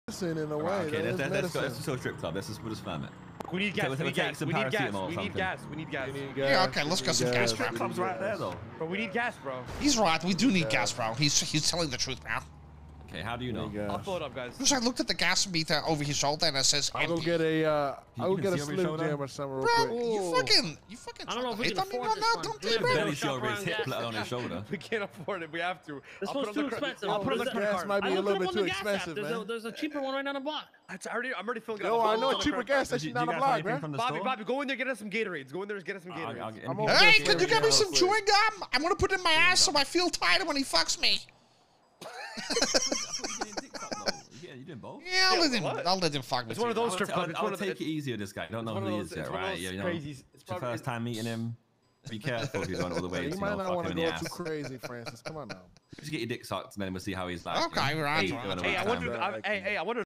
medicine in a way. Right, okay, let's go to a strip club. We'll just firm it. We need gas. We need gas. We need gas. We need gas. We need gas. Yeah, okay, let's go some gas. Strip club's right there, though. Bro, we need gas, bro. He's right. We do need gas, bro. He's telling the truth, bro. Okay, how do you know? I'll fill it up, guys. Because I looked at the gas meter over his shoulder and it says I'll go empty. get a Slim Jim or something real quick. You fucking. I don't know if we hit can on me afford right this now, one. don't We you, have bro? Barely show his hip, let alone his shoulder. We can't afford it. We have to. This one's too expensive. I'll put it on the credit gas card. might be a little bit too gas app. expensive, man. There's a cheaper one right down the block. I'm already filling it up. Yo, I know a cheaper gas station down the block, man. Bobby, go in there, get us some Gatorades. Go in there and get us some Gatorades. Hey, could you get me some chewing gum? I'm gonna put it in my ass so I feel tighter when he fucks me. You doing both? Yeah, I'll let him fuck me. It's one of those strip clubs. I'll take it easy with this guy. Don't know who he is yet, right? You know, it's your first time meeting him. Be careful if you're going all the way. You to, might not want to go too crazy, Francis. Come on now. Just get your dick sucked and then we'll see how he's like. Okay, right. Hey, I wonder.